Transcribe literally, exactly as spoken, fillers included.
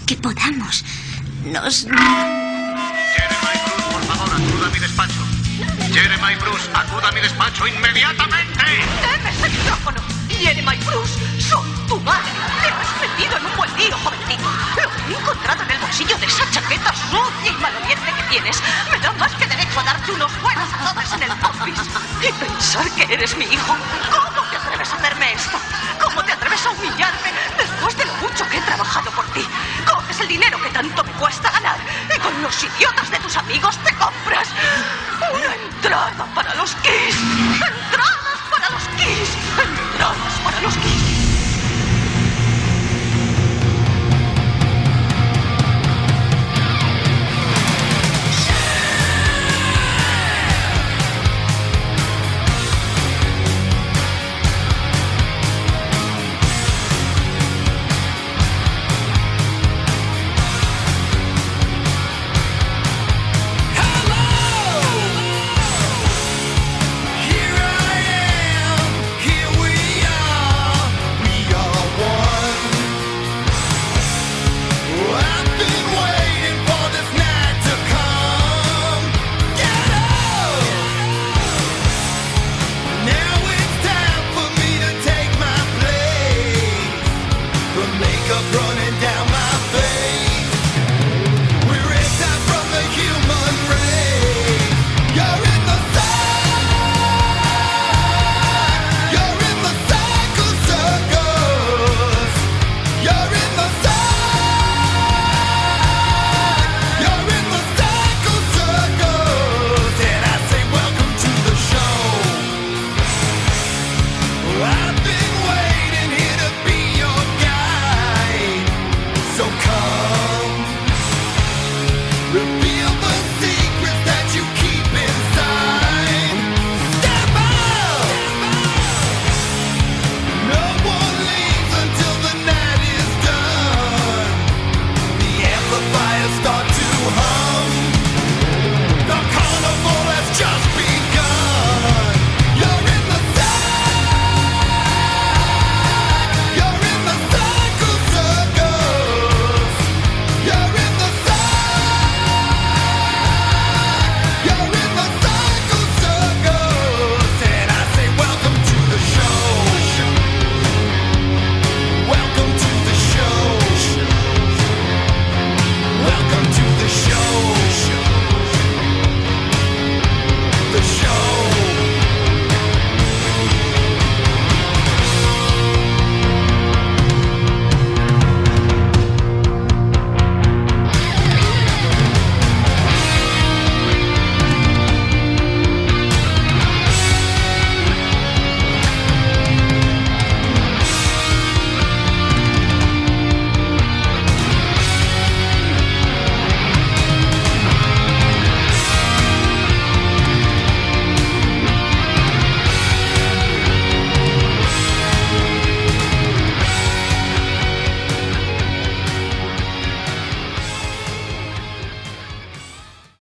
que podamos. Nos... Jeremiah Bruce, por favor, acuda a mi despacho. Jeremiah Bruce, acuda a mi despacho inmediatamente. ¡Deme ese micrófono! Jeremiah Bruce, soy tu madre. Te has metido en un buen lío, jovencito. Lo que he encontrado en el bolsillo de esa chaqueta sucia y maloliente que tienes me da más que derecho a darte unos buenos azotes en el popis. Y pensar que eres mi hijo. ¿Cómo te atreves a hacerme esto? ¿Cómo te atreves a humillarme después de lo mucho que he trabajado por ti? Coges el dinero que tanto me cuesta ganar y con los idiotas de tus amigos